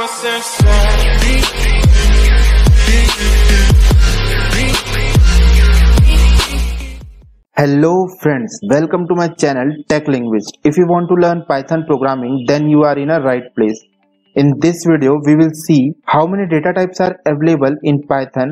Hello friends, welcome to my channel Tech Linguist. If you want to learn Python programming, then you are in a right place. In this video, we will see how many data types are available in Python.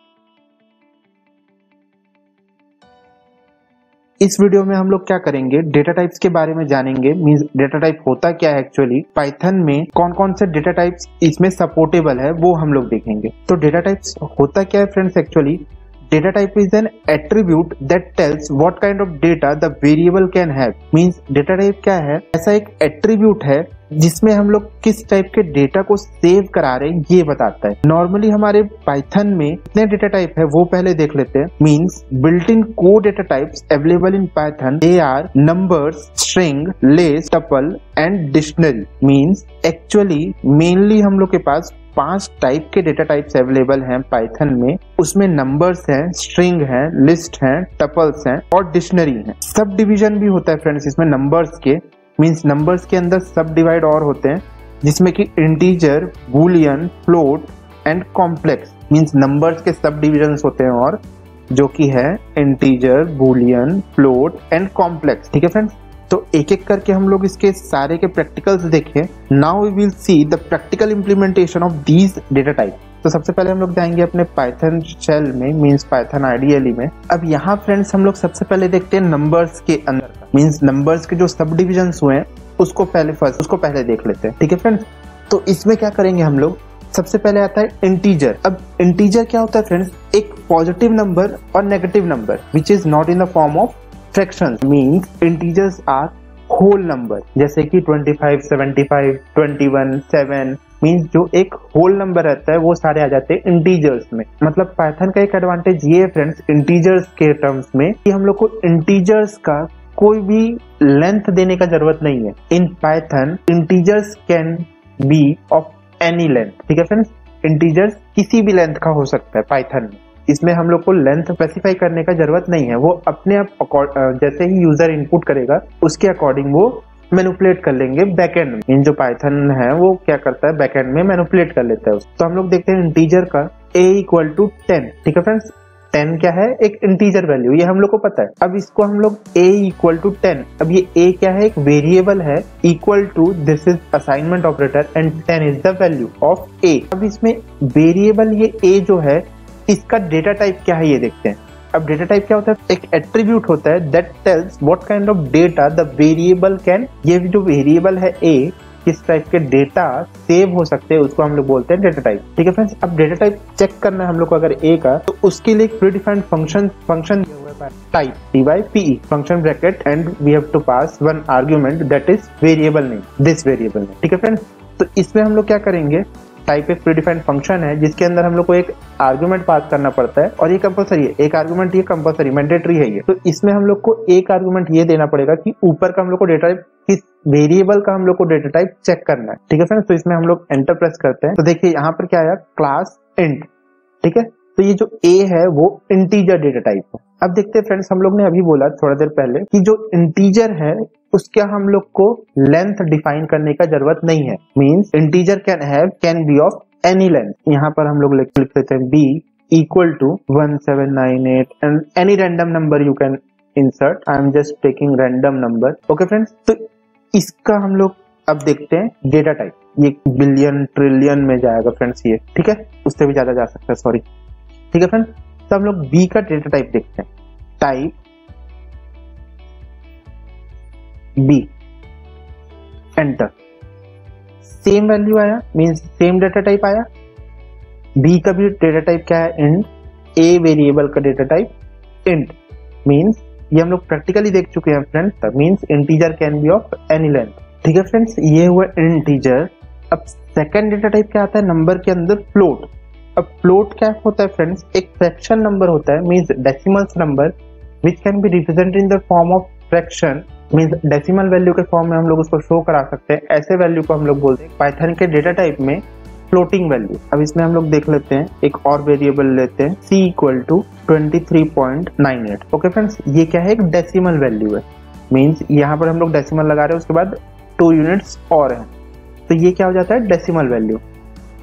इस video में हम लोग क्या करेंगे, data types के बारे में जानेंगे। मींस डेटा टाइप होता क्या है एक्चुअली, पाइथन में कौन कौन से डेटा टाइप्स इसमें सपोर्टेबल है वो हम लोग देखेंगे। तो डेटा टाइप्स होता क्या है friends, actually data type is an attribute that tells what kind of data the variable can have. Means data type क्या है, ऐसा एक एट्रीब्यूट है जिसमें हम लोग किस टाइप के डेटा को सेव करा रहे हैं ये बताता है। नॉर्मली हमारे पाइथन में कितने डेटा टाइप है वो पहले देख लेते हैं। Means built in code data types available in Python, they are numbers, string, list, tuple and dictionary. Means actually mainly हम लोग के पास 5 टाइप के डेटा टाइप्स अवेलेबल हैं पाइथन में। उसमें नंबर्स हैं, स्ट्रिंग हैं, लिस्ट हैं, टपल्स हैं और डिक्शनरी हैं। सब डिवीजन भी होता है फ्रेंड्स इसमें नंबर्स के। मींस नंबर्स के अंदर सब डिवाइड और होते हैं जिसमें कि integer, boolean, float and complex. Means numbers के सब डिविजन्स होते हैं और जो कि है integer, boolean, float and complex. ठीक है फ्रेंड्स, तो एक एक करके हम लोग इसके सारे के प्रैक्टिकल्स देखें। Now we will see the practical implementation of these data type. तो सबसे पहले हम लोग जाएंगे अपने पाइथन शेल में, मींस पाइथन आईडीएलई में। अब यहाँ फ्रेंड्स हम लोग सबसे पहले देखते हैं नंबर्स के अंदर का। मींस नंबर्स के जो सब डिविजन्स हुए हैं उसको पहले देख लेते हैं। ठीक है फ्रेंड्स, तो इसमें क्या करेंगे हम लोग, सबसे पहले आता है इंटीजर। अब इंटीजर क्या होता है फ्रेंड्स, एक पॉजिटिव नंबर और negative number which is not in the form of fractions. Means integers are whole number, जैसे कि 25, 75, 21, 7। मींस जो एक होल नंबर रहता है वो सारे आ जाते हैं इंटीजर्स में। मतलब पाइथन का एक एडवांटेज ये है फ्रेंड्स इंटीजर्स के टर्म्स में कि हम लोग को इंटीजर्स का कोई भी लेंथ देने का जरूरत नहीं है। In Python integers can be of any length. ठीक है फ्रेंड्स, इंटीजर्स किसी भी लेंथ का हो सकता है पाइथन में। इसमें हम लोग को लेंथ स्पेसिफाई करने का जरूरत नहीं है। वो अपने आप जैसे ही यूजर इनपुट करेगा उसके अकॉर्डिंग वो मैनिपुलेट कर लेंगे बैकएंड में। इन जो पाइथन है वो क्या करता है, बैकएंड में मैनिपुलेट कर लेता है उसको। तो हम लोग देखते हैं इंटीजर का a = 10। ठीक है फ्रेंड्स, 10 क्या है, एक इंटीजर वैल्यू, ये हम लोग को पता है। अब इसको हम लोग a = 10। अब ये a क्या है, एक वेरिएबल है, equal to this is assignment operator and 10 is the value of a। अब इसमें वेरिएबल ये a जो है इसका डेटा टाइप क्या है ये देखते हैं। अब डेटा टाइप क्या होता है, एक एट्रीब्यूट होता है that tells what kind of data the variable can. ये जो वेरिएबल है a, किस टाइप के डेटा सेव हो सकते हैं उसको हम लोग बोलते हैं डेटा टाइप। ठीक है फ्रेंड्स, अब डेटा टाइप चेक करना है हम लोग को अगर a का, तो उसके लिए एक प्रीडिफाइंड फंक्शन दिया हुआ है type type function bracket and we have to pass one argument that is variable name, this variable name. ठीक है फ्रेंड्स, तो इसमें हम लोग क्या करेंगे, टाइप एक प्रीडिफाइंड फंक्शन है जिसके अंदर हम लोग को एक आर्गुमेंट पास करना पड़ता है और ये कंपलसरी है। एक आर्गुमेंट ये कंपलसरी मैंडेटरी है ये। तो इसमें हम लोग को एक आर्गुमेंट ये देना पड़ेगा कि ऊपर का हम लोग को डेटा टाइप, किस वेरिएबल का हम लोग को डेटा टाइप चेक करना है। ठीक है फ्रेंड्स, तो इसमें हम लोग एंटर प्रेस करते हैं। तो देखिए यहाँ पर क्या आया, क्लास इंट। ठीक है, तो ये जो a है वो इंटीजर डेटा टाइप है। अब देखते हैं फ्रेंड्स, हम लोग ने अभी बोला थोड़ा देर पहले कि जो इंटीजर है उसका हम लोग को लेंथ डिफाइन करने का जरूरत नहीं है। Means integer can be of any length. यहाँ पर हम लोग लिख लेते हैं b = 1798 and any random number you can insert. I am just taking random number. Okay friends, तो इसका हम लोग अब देखते हैं डेटा टाइप। ये बिलियन ट्रिलियन में जाएगा फ्रेंड्स ये। ठीक है, उससे भी ज्यादा जा सकता है, सॉरी। ठीक है फ्रेंड्स, तो हम लोग b का डेटा टाइप देखते हैं। Type b, enter. Same value आया, मींस सेम डेटा टाइप आया। b का भी डेटा टाइप क्या है, इंट। a वेरिएबल का डेटा टाइप इंट। मींस ये हम लोग प्रैक्टिकली देख चुके हैं friends. Means integer can be of any length. ठीक है फ्रेंड्स, ये हुआ इंटीजर। अब सेकंड डेटा टाइप क्या आता है नंबर के अंदर, फ्लोट। अब फ्लोट क्या होता है फ्रेंड्स, एक फ्रैक्शन नंबर होता है, means decimals number which can be represented in the form of fraction. Means decimal value के फॉर्म में हम लोग उसको शो करा सकते हैं। ऐसे वैल्यू को हम लोग बोलते हैं पाइथन के डेटा टाइप में फ्लोटिंग वैल्यू। अब इसमें हम लोग देख लेते हैं, एक और वेरिएबल लेते हैं c = 23.98। ओके फ्रेंड्स, ये क्या है, एक डेसिमल वैल्यू है। मींस यहाँ पर हम लोग डेसिमल लगा रहे हैं, उसके बाद 2 यूनिट्स और हैं, तो ये क्या हो जाता है, डेसिमल वैल्यू।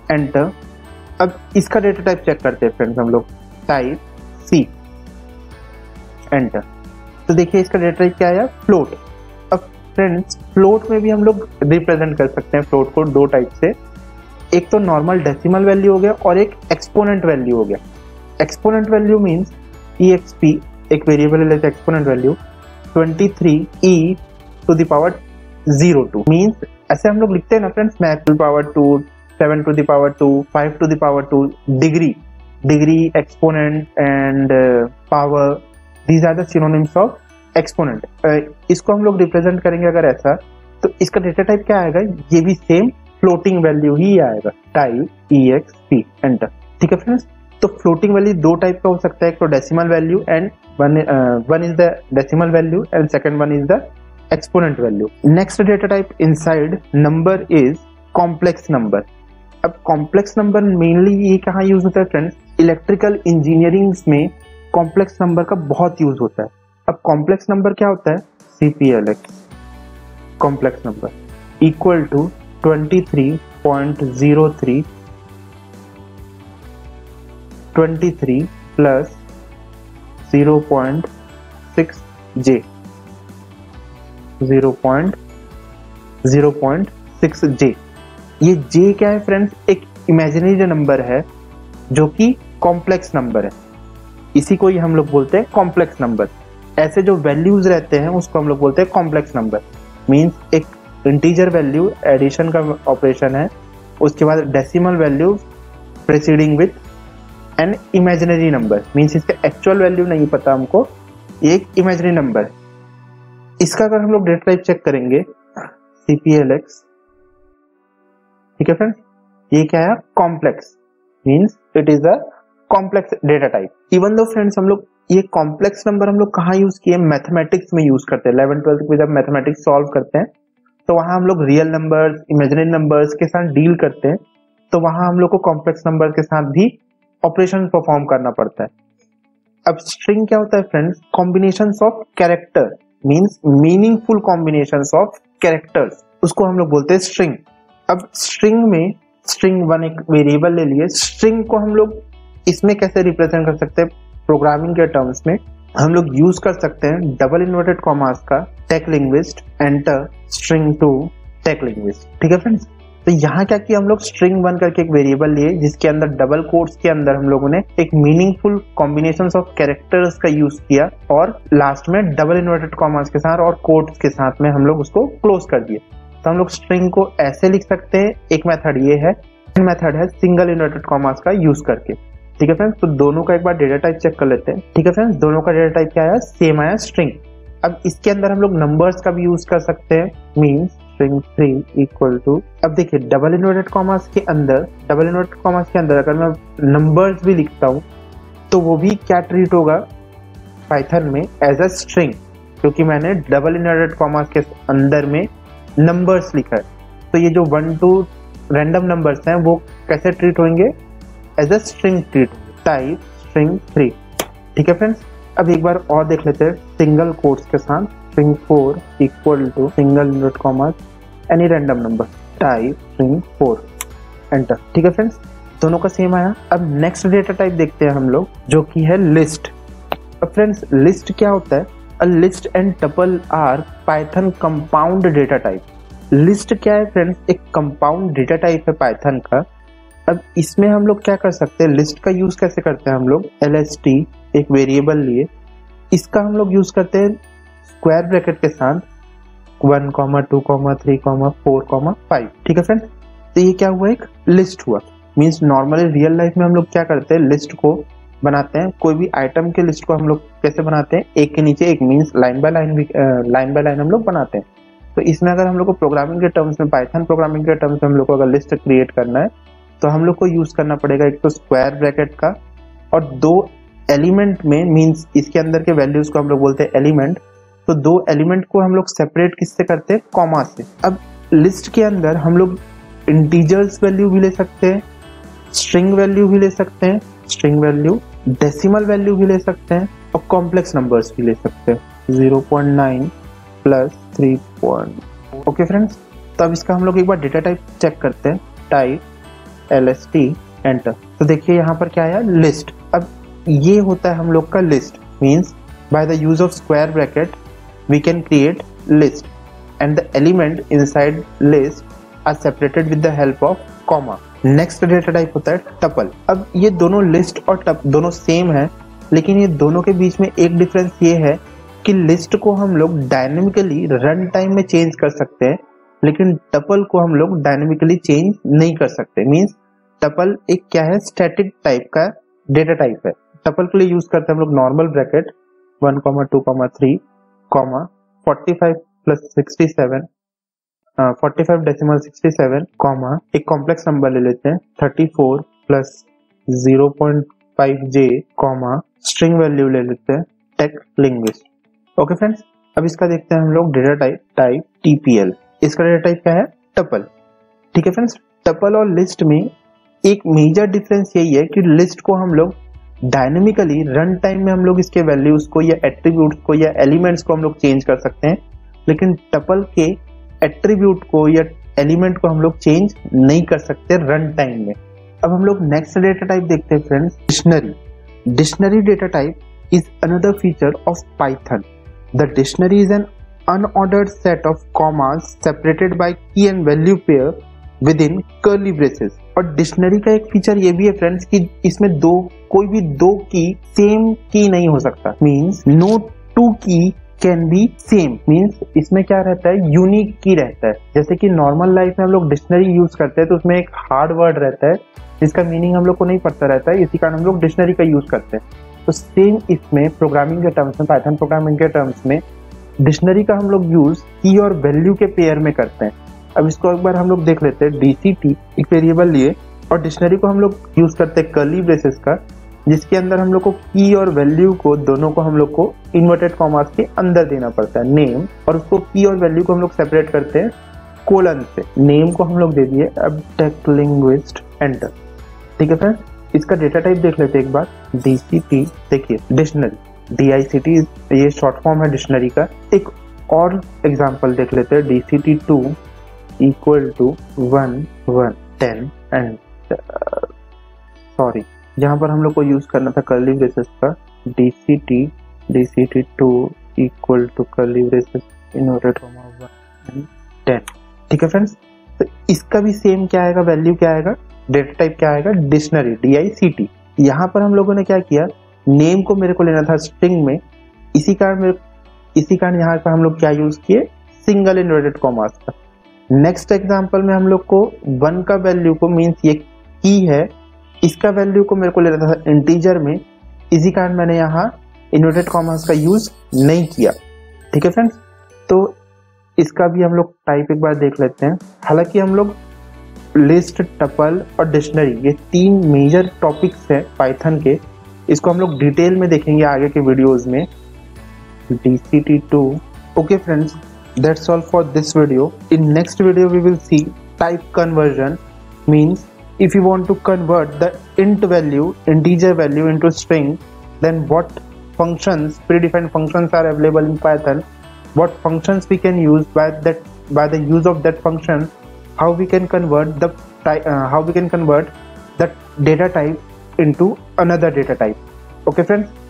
एंटर। अब इसका डेटा टाइप चेक करते हैं फ्रेंड्स हम लोग, टाइप सी, एंटर। तो देखिए इसका डेटा टाइप क्या आया, फ्लोट। अब फ्रेंड्स फ्लोट में भी हम लोग रिप्रेजेंट कर सकते हैं फ्लोट को दो टाइप से, एक तो नॉर्मल डेसिमल वैल्यू हो गया और एक एक्सपोनेंट वैल्यू हो गया। एक्सपोनेंट वैल्यू मीन्स EXP, एक वेरिएबल ले लेते हैं exponent value 23e to the power 02 means ऐसे हम लोग लिखते हैं ना friends, math to power 2, 7 to the power 2, 5 to the power 2, degree exponent and power, these are the synonyms of exponent. इसको हम लोग रिप्रेजेंट करेंगे अगर ऐसा, तो इसका डेटा टाइप क्या आएगा, ये भी सेम फ्लोटिंग वैल्यू ही आएगा, टाइप EXP, एंटर। ठीक है फ्रेंड्स, तो फ्लोटिंग वैल्यू दो टाइप का हो सकता है, एक तो decimal value and one is the decimal value and second one is the exponent value. Next data type inside number is complex number. अब कॉम्प्लेक्स नंबर मेनली ये कहाँ यूज होता है फ्रेंड्स, इलेक्ट्रिकल इंजीनियरिंग में कॉम्प्लेक्स नंबर का बहुत use होता है। अब कॉम्प्लेक्स नंबर क्या होता है, CPLX complex number equal to 23.03 23 plus 0.6J 0.6J। ये J क्या है फ्रेंड्स, एक इमेजिनरी नंबर है जो कि कॉम्प्लेक्स नंबर है, इसी को ही हम लोग बोलते हैं कॉम्प्लेक्स नंबर। ऐसे जो वैल्यूज रहते हैं उसको हम लोग बोलते हैं कॉम्प्लेक्स नंबर। मींस एक इंटीजर वैल्यू एडिशन का ऑपरेशन है, उसके बाद decimal value preceding with an imaginary number, means इसका एक्चुअल वैल्यू नहीं पता हमको, ये एक इमेजिनरी नंबर है। इसका अगर हम लोग डेटा टाइप चेक करेंगे CPLX, ठीक है फ्रेंड्स, ये क्या है, complex, means it is a complex data type. Even though friends हम लोग ये कॉम्प्लेक्स नंबर हम लोग कहाँ यूज किए, मैथमेटिक्स में यूज करते हैं। 11th-12th में जब मैथमेटिक्स सॉल्व करते हैं तो वहां हम लोग रियल नंबर्स, इमेजिनरी नंबर्स के साथ डील करते हैं, तो वहां हम लोग को कॉम्प्लेक्स नंबर के साथ भी ऑपरेशन परफॉर्म करना पड़ता है। अब स्ट्रिंग क्या होता है friends, combinations of character, means meaningful combinations of characters, उसको हम लोग बोलते हैं स्ट्रिंग। अब स्ट्रिंग में स्ट्रिंग वन एक वेरिएबल ले लिए, स्ट्रिंग को हम लोग इसमें कैसे रिप्रेजेंट कर सकते हैं, प्रोग्रामिंग के टर्म्स में हम लोग यूज कर सकते हैं डबल इन्वर्टेड कॉमास का tech linguist enter string to tech linguist. ठीक है फ्रेंड्स, तो यहाँ क्या किया हम लोग, स्ट्रिंग वन करके एक वेरिएबल लिए जिसके अंदर डबल कोट्स के अंदर हम लोगों ने एक मीनिंगफुल कॉम्बिनेशंस ऑफ कैरेक्टर्स का यूज किया और लास्ट में डबल इन्वर्टेड कॉमास के साथ और कोट्स के साथ में हम लोग उसको क्लोज कर दिए। तो हम लोग स्ट्रिंग को ऐसे लिख सकते हैं, एक मेथड ये है, मेथड है सिंगल इन्वर्टेड कॉमास का यूज करके। ठीक है फ्रेंड्स, तो दोनों का एक बार डेटा टाइप चेक कर लेते हैं। ठीक है फ्रेंड्स, दोनों का डेटा टाइप क्या है, सेम आया स्ट्रिंग। अब इसके अंदर हम लोग नंबर्स का भी यूज कर सकते हैं, मींस स्ट्रिंग 3 इक्वल टू, अब देखिए डबल इन्वर्टेड कॉमास के अंदर अगर मैं नंबर्स भी लिखता हूँ तो वो भी क्या ट्रीट होगा पाइथन में एज अ स्ट्रिंग, क्योंकि मैंने डबल इन्वर्टेड कॉमास के अंदर में नंबर्स लिखा है। तो ये जो 1 2 रैंडम नंबर्स हैं वो कैसे ट्रीट होंगे, as a string treat, type string 3। ठीक है फ्रेंड्स, अब एक बार और देख लेते हैं सिंगल कोट्स के साथ, string 4 equal to single inverted commas any random number, type string 4, enter. ठीक है फ्रेंड्स, दोनों का सेम आया। अब नेक्स्ट डेटा टाइप देखते हैं हम लोग, जो कि है लिस्ट। अब फ्रेंड्स लिस्ट क्या होता है, a list and tuple are Python compound data type. List क्या है फ्रेंड्स, एक कंपाउंड डेटा टाइप है पाइथन का। अब इसमें हम लोग क्या कर सकते हैं, लिस्ट का यूज कैसे करते हैं हम लोग, LST एक वेरिएबल लिए, इसका हम लोग यूज करते हैं स्क्वायर ब्रैकेट के साथ 1, 2, 3, 4, 5। ठीक है फ्रेंड्स, तो ये क्या हुआ, एक लिस्ट हुआ। मीन्स नॉर्मली रियल लाइफ में हम लोग क्या करते हैं, लिस्ट को बनाते हैं, कोई भी आइटम के लिस्ट को हम लोग कैसे बनाते हैं, एक के नीचे एक, मीन्स लाइन बाय लाइन हम लोग बनाते हैं। तो इसमें अगर हम लोग को प्रोग्रामिंग के टर्म्स में, पाइथन प्रोग्रामिंग के टर्म्स में हम लोग को अगर लिस्ट क्रिएट करना है तो हम लोग को यूज करना पड़ेगा एक तो स्क्वायर ब्रैकेट का, और 2 एलिमेंट में, मीन्स इसके अंदर के वैल्यूज को हम लोग बोलते हैं एलिमेंट, तो 2 एलिमेंट को हम लोग सेपरेट किससे करते हैं, कॉमा से। अब लिस्ट के अंदर हम लोग इंटीजर्स वैल्यू भी ले सकते हैं, स्ट्रिंग वैल्यू भी ले सकते हैं, स्ट्रिंग वैल्यू, डेसिमल वैल्यू भी ले सकते हैं और कॉम्प्लेक्स नंबर्स भी ले सकते हैं, 0.9 प्लस 3. ओके फ्रेंड्स, तो अब इसका हम लोग एक बार डेटा टाइप चेक करते हैं, टाइप LST एंटर। तो देखिए यहाँ पर क्या आया, लिस्ट। अब ये होता है हम लोग का list, means by the use of square bracket we can create list and the element inside list are separated with the help of comma. Next data type होता है टपल। अब ये दोनों लिस्ट और दोनों सेम है, लेकिन ये दोनों के बीच में एक डिफरेंस ये है कि लिस्ट को हम लोग डायनेमिकली रन टाइम में चेंज कर सकते हैं, लेकिन टपल को हम लोग डायनेमिकली चेंज नहीं कर सकते। मींस टपल एक क्या है, स्टैटिक टाइप का डेटा टाइप है। टपल के लिए यूज करते हैं हम लोग नॉर्मल ब्रैकेट 1, 2, 3, 45 प्लस 67, 45 डेसिमल 67, एक कॉम्प्लेक्स नंबर ले लेते हैं 34 प्लस 0.5j, स्ट्रिंग वैल्यू ले लेते हैं टेक लिंग्विस्ट। ओके फ्रेंड्स, अब इसका देखते हैं हम लोग डेटा टाइप TPL। इसका डेटा टाइप क्या है, टपल। ठीक है फ्रेंड्स, टपल और लिस्ट में एक मेजर डिफरेंस यही है कि लिस्ट को हम लोग डायनेमिकली रन टाइम में हम लोग इसके वैल्यूज को या एट्रीब्यूट्स को या एलिमेंट्स को हम लोग चेंज कर सकते हैं, लेकिन टपल के एट्रीब्यूट को या एलिमेंट को हम लोग चेंज नहीं कर सकते रन टाइम में। अब हम लोग नेक्स्ट डेटा टाइप देखते हैं friends, dictionary. Dictionary data type is another feature of Python. The dictionary is an unordered set of commas separated by key and value pair within curly braces। और dictionary का एक feature ये भी है friends कि इसमें कोई भी दो की सेम की नहीं हो सकता। Means no two key can be same. Means इसमें क्या रहता है, यूनिक की रहता है। जैसे कि नॉर्मल लाइफ में हम लोग डिक्शनरी यूज करते हैं तो उसमें एक हार्ड वर्ड रहता है जिसका मीनिंग हम लोग को नहीं पता रहता है, इसी कारण हम लोग डिक्शनरी का यूज करते हैं। तो सेम इसमें प्रोग्रामिंग के टर्म्स में, पाइथन प्रोग्रामिंग के टर्म्स में डिक्शनरी का हम लोग यूज की और वैल्यू के पेयर में करते हैं। अब इसको एक बार हम लोग देख लेते हैं। DCT एक वेरिएबल लिए और डिक्शनरी को हम लोग यूज करते हैं कर्ली ब्रेसेस का, जिसके अंदर हम लोग को की और वैल्यू को दोनों को हम लोग को इन्वर्टेड कॉमास के अंदर देना पड़ता है, नेम, और उसको की और वैल्यू को हम लोग सेपरेट करते हैं कोलन से। नेम को हम लोग दे दिए अब टेक लिंग्विस्ट एंटर। ठीक है फ्रेंड्स, इसका डेटा टाइप देख लेते हैं एक बार। DCT देखिए डिक्शनरी, DICT ये शॉर्ट फॉर्म है डिक्शनरी का। एक और एग्जांपल देख लेते हैं, DCT2 equal to 1, 1, 10 and sorry, जहां पर हम लोग को यूज करना था कर्ली ब्रेसेस का, DCT2 equal to curly braces inverted comma 1 and 10। ठीक है फ्रेंड्स, तो इसका भी सेम क्या आएगा, वैल्यू क्या आएगा, डेटा टाइप क्या आएगा, डिक्शनरी DICT। यहाँ पर हम लोगों ने क्या किया, नेम को मेरे को लेना था स्ट्रिंग में, इसी कारण यहाँ पर हम लोग क्या यूज किए, सिंगल इन्वर्टेड कॉमास का। नेक्स्ट एग्जांपल में हम लोग को 1 का वैल्यू को, मींस ये की है, इसका वैल्यू को मेरे को लेना था इंटीजर में, इसी कारण मैंने यहाँ इन्वर्टेड कॉमास का यूज नहीं किया। ठीक है फ्रेंड्स, तो इसका भी हम लोग टाइप एक बार देख लेते हैं। हालांकि हम लोग लिस्ट, टपल और डिक्शनरी ये 3 मेजर टॉपिक्स है पाइथन के, इसको हम लोग डिटेल में देखेंगे आगे के वीडियोस में। DCT2। Okay friends, that's all for this video. In next video we will see type conversion, means if you want to convert the integer value into string, then what functions, predefined functions are available in Python, what functions we can use by the use of that function, how we can convert the data type into another data type. Okay friends,